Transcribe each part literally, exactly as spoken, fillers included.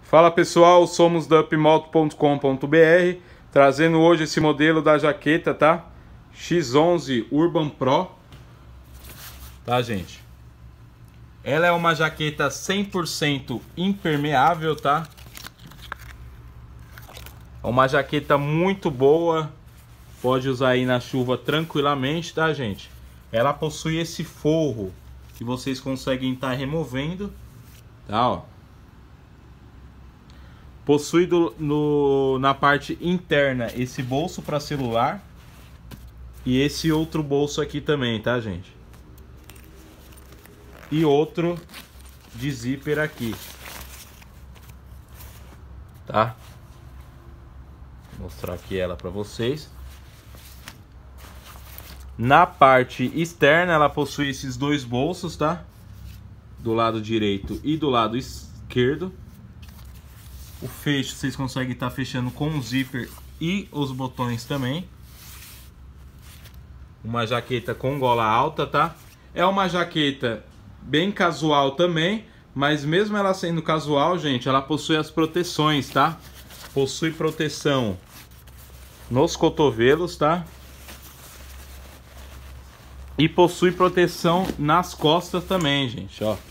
Fala pessoal, somos da upmoto ponto com ponto br, trazendo hoje esse modelo da jaqueta, tá? X onze Urban Pro, tá gente? Ela é uma jaqueta cem por cento impermeável, tá? É uma jaqueta muito boa, pode usar aí na chuva tranquilamente, tá gente? Ela possui esse forro que vocês conseguem estar removendo, tá, ó. Possui do, no, na parte interna esse bolso para celular e esse outro bolso aqui também, tá gente? E outro de zíper aqui, tá? Vou mostrar aqui ela para vocês. Na parte externa ela possui esses dois bolsos, tá? Do lado direito e do lado esquerdo. O fecho vocês conseguem estar fechando com o zíper e os botões também. Uma jaqueta com gola alta, tá? É uma jaqueta bem casual também, mas mesmo ela sendo casual, gente, ela possui as proteções, tá? Possui proteção nos cotovelos, tá? E possui proteção nas costas também, gente, ó.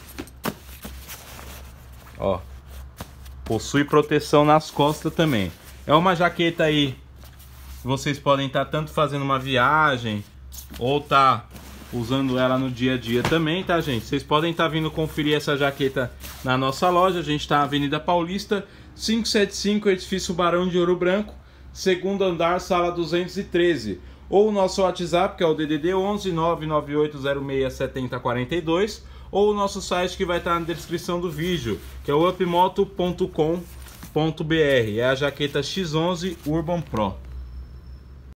Ó. Possui proteção nas costas também. É uma jaqueta aí, vocês podem estar tanto fazendo uma viagem ou tá usando ela no dia a dia também, tá gente? Vocês podem estar vindo conferir essa jaqueta na nossa loja. A gente está na Avenida Paulista, quinhentos e setenta e cinco, edifício Barão de Ouro Branco, segundo andar, sala duzentos e treze. Ou o nosso WhatsApp, que é o D D D onze nove nove oito zero seis sete zero quatro dois, ou o nosso site que vai estar na descrição do vídeo, que é o upmoto ponto com ponto br. É a jaqueta X onze Urban Pro.